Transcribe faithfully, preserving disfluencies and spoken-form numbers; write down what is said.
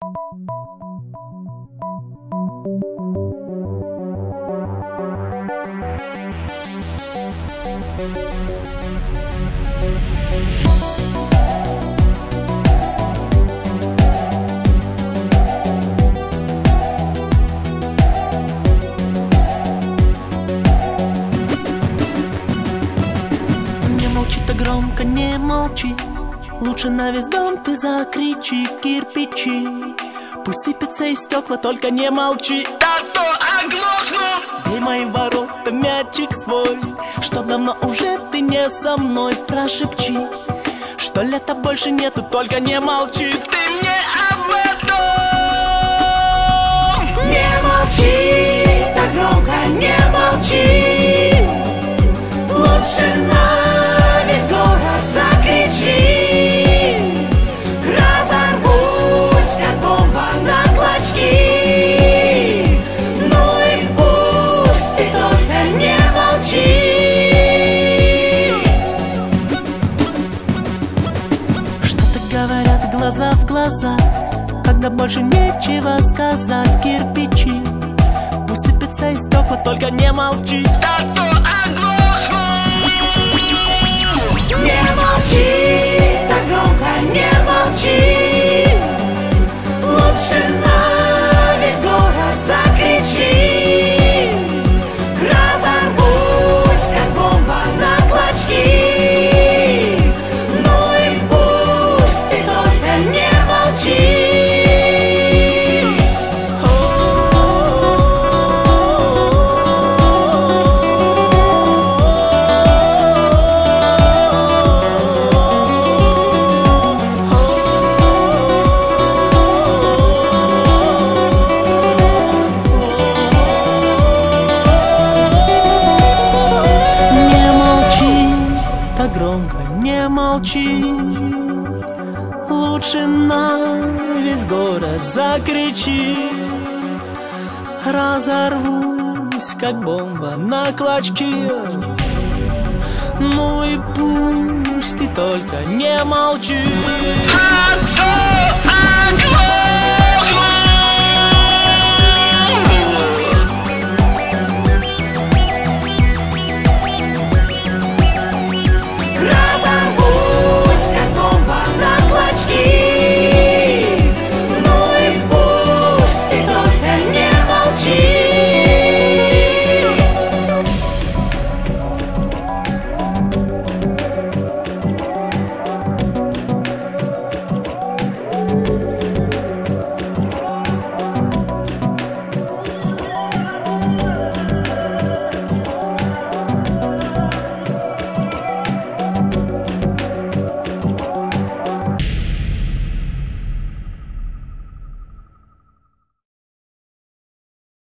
Не молчи так громко, не молчи. Лучше на весь дом ты закричи, кирпичи. Пусть сыпятся из стекла, только не молчи, а то оглохну. Бей мои ворота, мячик свой, что давно уже ты не со мной. Прошепчи, что лета больше нету, только не молчи. Ты мне об этом. Не молчи так громко, не молчи. Лучше на весь город закричи. Разорвусь, как бомба на клочки. Ну и пусть ты только не молчи. Что-то говорят глаза в глаза, когда больше нечего сказать. Кирпичи, пусть сыпятся из стекла, только не молчи, а то оглохну. Не молчи так громко, не молчи. Лучше на весь город закричи. Разорвусь, как бомба на клочки. Ну и пусть ты только не молчи. Громко не молчи. Лучше на весь город закричи. Разорвусь, как бомба на клочки. Ну и пусть ты только не молчи. А то